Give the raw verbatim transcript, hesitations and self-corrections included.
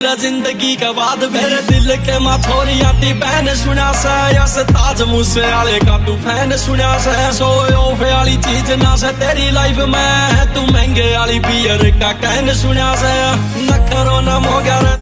जिंदगी के बाद मेरे दिल के माथोरिया ती बहन सुना से यस ताज मूसे वाले का तू फैन सुना से सोयो वाली चीज ना से तेरी लाइफ में तू महंगे वाली बियर का कहन सुना से न करो न मोगर